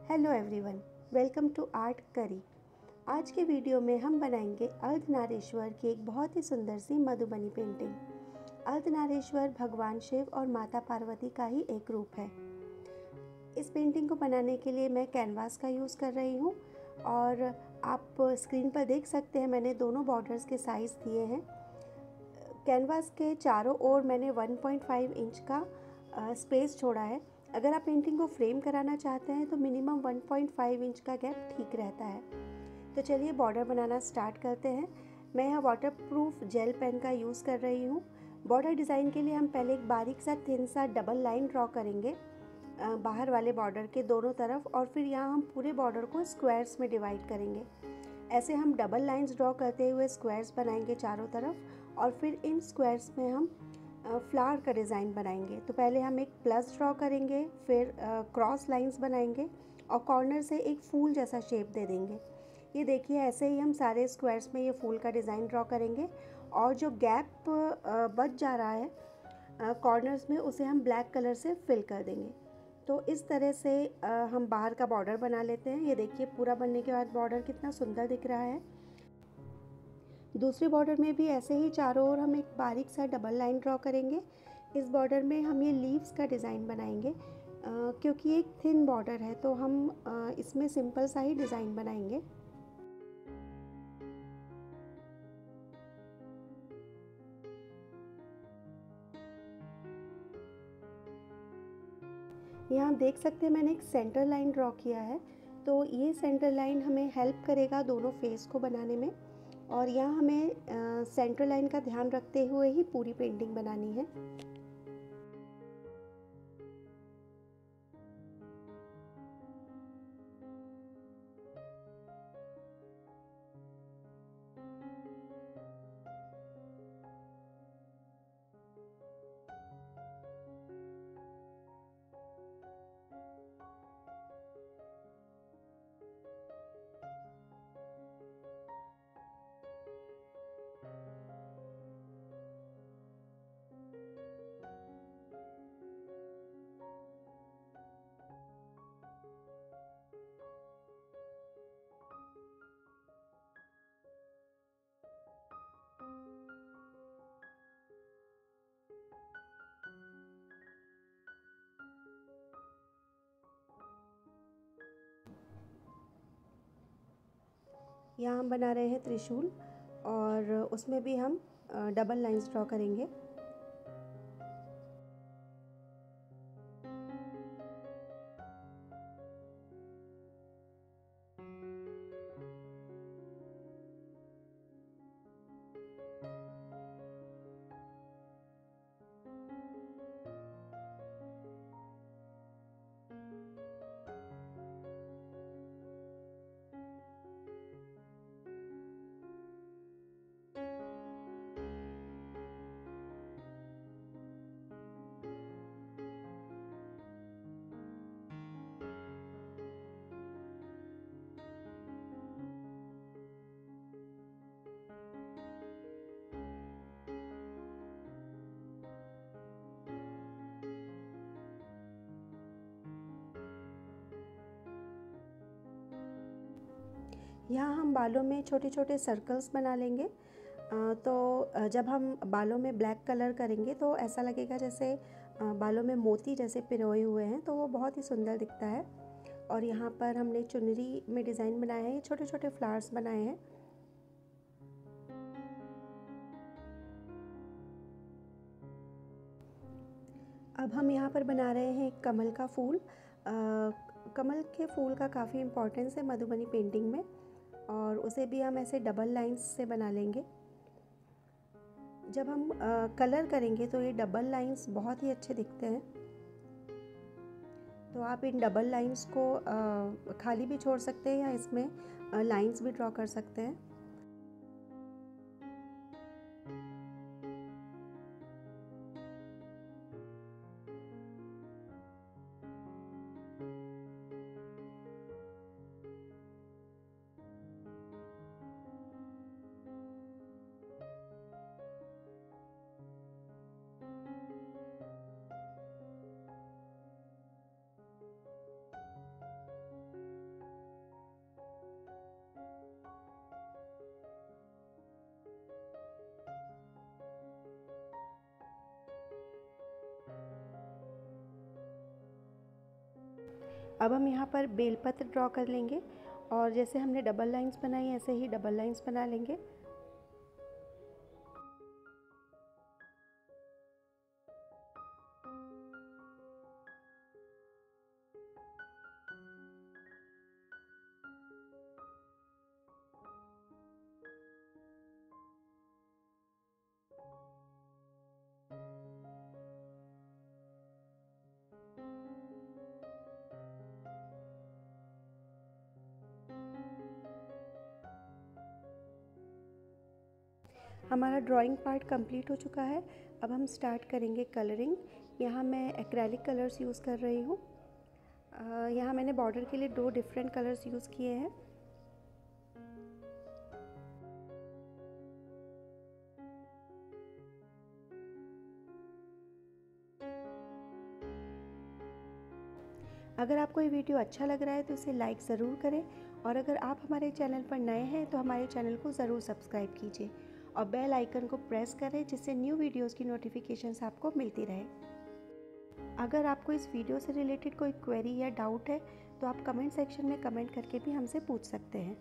Hello everyone, welcome to art करी। आज के वीडियो में हम बनाएंगे अर्धनारीश्वर की एक बहुत ही सुंदर सी मधुबनी पेंटिंग। अर्धनारीश्वर भगवान शिव और माता पार्वती का ही एक रूप है। इस पेंटिंग को बनाने के लिए मैं कैनवास का यूज़ कर रही हूँ और आप स्क्रीन पर देख सकते हैं मैंने दोनों बॉर्डर्स के साइज़ दिए हैं। कैनवास के चारों ओर मैंने 1.5 इंच का स्पेस छोड़ा है। अगर आप पेंटिंग को फ्रेम कराना चाहते हैं तो मिनिमम 1.5 इंच का गैप ठीक रहता है। तो चलिए बॉर्डर बनाना स्टार्ट करते हैं। मैं यहाँ वाटरप्रूफ जेल पेन का यूज़ कर रही हूँ। बॉर्डर डिज़ाइन के लिए हम पहले एक बारीक सा थिन सा डबल लाइन ड्रॉ करेंगे बाहर वाले बॉर्डर के दोनों तरफ, और फिर यहाँ हम पूरे बॉर्डर को स्क्वायर्स में डिवाइड करेंगे। ऐसे हम डबल लाइंस ड्रॉ करते हुए स्क्वायर्स बनाएंगे चारों तरफ, और फिर इन स्क्वायर्स में हम फ्लावर का डिज़ाइन बनाएंगे। तो पहले हम एक प्लस ड्रॉ करेंगे, फिर क्रॉस लाइंस बनाएंगे और कॉर्नर से एक फूल जैसा शेप दे देंगे। ये देखिए, ऐसे ही हम सारे स्क्वायर्स में ये फूल का डिज़ाइन ड्रॉ करेंगे, और जो गैप बच जा रहा है कॉर्नर्स में, उसे हम ब्लैक कलर से फिल कर देंगे। तो इस तरह से हम बाहर का बॉर्डर बना लेते हैं। ये देखिए, पूरा बनने के बाद बॉर्डर कितना सुंदर दिख रहा है। दूसरे बॉर्डर में भी ऐसे ही चारों ओर हम एक बारीक सा डबल लाइन ड्रॉ करेंगे। इस बॉर्डर में हम ये लीव्स का डिज़ाइन बनाएंगे। क्योंकि एक थिन बॉर्डर है तो हम इसमें सिंपल सा ही डिज़ाइन बनाएंगे। यहाँ आप देख सकते हैं मैंने एक सेंटर लाइन ड्रॉ किया है। तो ये सेंटर लाइन हमें हेल्प करेगा दोनों फेस को बनाने में, और यहाँ हमें सेंटर लाइन का ध्यान रखते हुए ही पूरी पेंटिंग बनानी है। यहाँ हम बना रहे हैं त्रिशूल, और उसमें भी हम डबल लाइंस ड्रॉ करेंगे। यहाँ हम बालों में छोटे छोटे सर्कल्स बना लेंगे। तो जब हम बालों में ब्लैक कलर करेंगे तो ऐसा लगेगा जैसे बालों में मोती जैसे पिरोए हुए हैं, तो वो बहुत ही सुंदर दिखता है। और यहाँ पर हमने चुनरी में डिज़ाइन बनाए हैं, छोटे छोटे फ्लावर्स बनाए हैं। अब हम यहाँ पर बना रहे हैं एक कमल का फूल। कमल के फूल का काफ़ी इम्पोर्टेंस है मधुबनी पेंटिंग में, और उसे भी हम ऐसे डबल लाइंस से बना लेंगे। जब हम कलर करेंगे तो ये डबल लाइंस बहुत ही अच्छे दिखते हैं। तो आप इन डबल लाइंस को खाली भी छोड़ सकते हैं या इसमें लाइंस भी ड्रॉ कर सकते हैं। अब हम यहाँ पर बेलपत्र ड्रॉ कर लेंगे और जैसे हमने डबल लाइंस बनाई ऐसे ही डबल लाइंस बना लेंगे। हमारा ड्राइंग पार्ट कंप्लीट हो चुका है। अब हम स्टार्ट करेंगे कलरिंग। यहाँ मैं एक्रेलिक कलर्स यूज़ कर रही हूँ। यहाँ मैंने बॉर्डर के लिए 2 डिफरेंट कलर्स यूज़ किए हैं। अगर आपको ये वीडियो अच्छा लग रहा है तो इसे लाइक ज़रूर करें और अगर आप हमारे चैनल पर नए हैं तो हमारे चैनल को ज़रूर सब्सक्राइब कीजिए और बेल आइकन को प्रेस करें जिससे न्यू वीडियोस की नोटिफिकेशंस आपको मिलती रहे। अगर आपको इस वीडियो से रिलेटेड कोई क्वेरी या डाउट है तो आप कमेंट सेक्शन में कमेंट करके भी हमसे पूछ सकते हैं।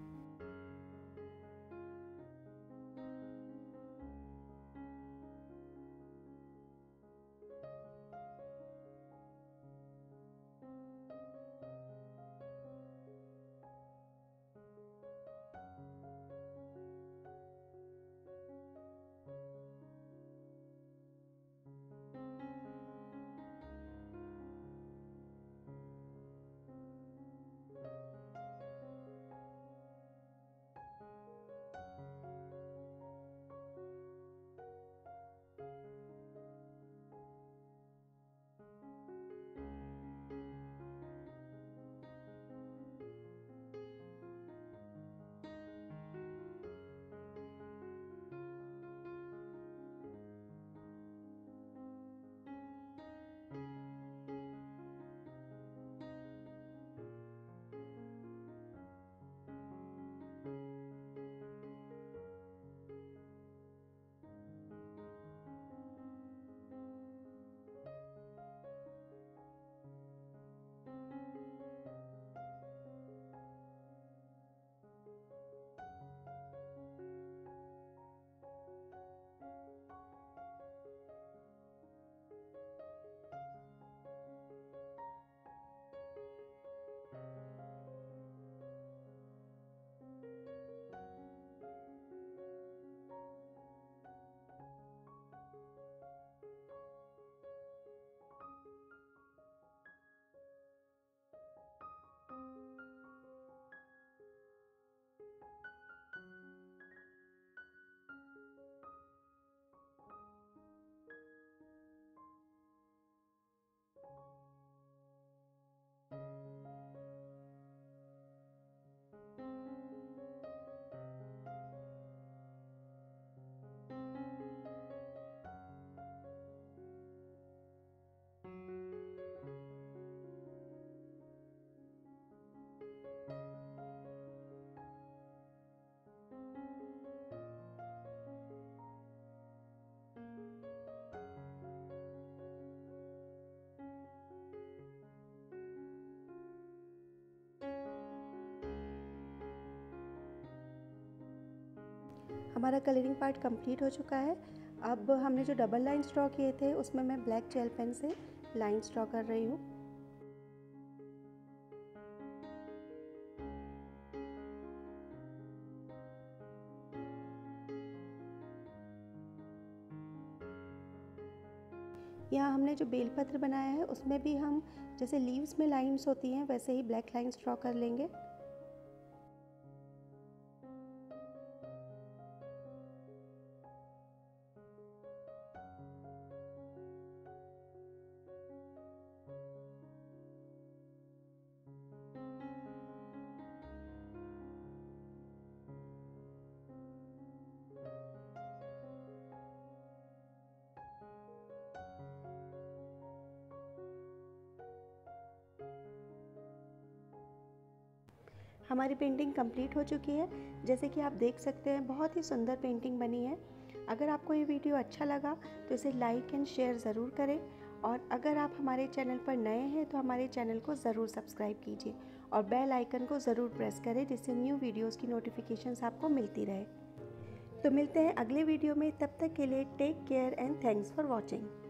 हमारा कलरिंग पार्ट कंप्लीट हो चुका है। अब हमने जो डबल लाइन्स ड्रॉ किए थे उसमें मैं ब्लैक जेल पेन से लाइन्स ड्रॉ कर रही हूँ। यहाँ हमने जो बेलपत्र बनाया है उसमें भी हम जैसे लीव्स में लाइन्स होती हैं वैसे ही ब्लैक लाइन्स ड्रॉ कर लेंगे। हमारी पेंटिंग कंप्लीट हो चुकी है। जैसे कि आप देख सकते हैं बहुत ही सुंदर पेंटिंग बनी है। अगर आपको ये वीडियो अच्छा लगा तो इसे लाइक एंड शेयर ज़रूर करें और अगर आप हमारे चैनल पर नए हैं तो हमारे चैनल को ज़रूर सब्सक्राइब कीजिए और बेल आइकन को ज़रूर प्रेस करें, जिससे न्यू वीडियोस की नोटिफिकेशंस आपको मिलती रहे। तो मिलते हैं अगले वीडियो में, तब तक के लिए take care and thanks for watching.